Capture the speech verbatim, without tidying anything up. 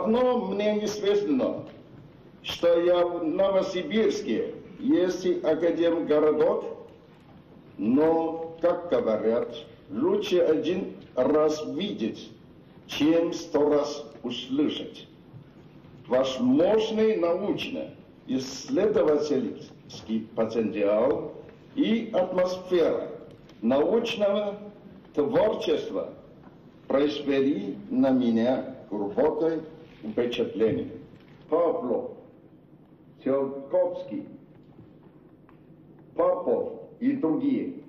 Давно мне известно, что я в Новосибирске есть академгородок, но, как говорят, лучше один раз видеть, чем сто раз услышать. Ваш мощный научно-исследовательский потенциал и атмосфера научного творчества произвели на меня глубокое впечатление. Павлов, Циолковский, Попов и другие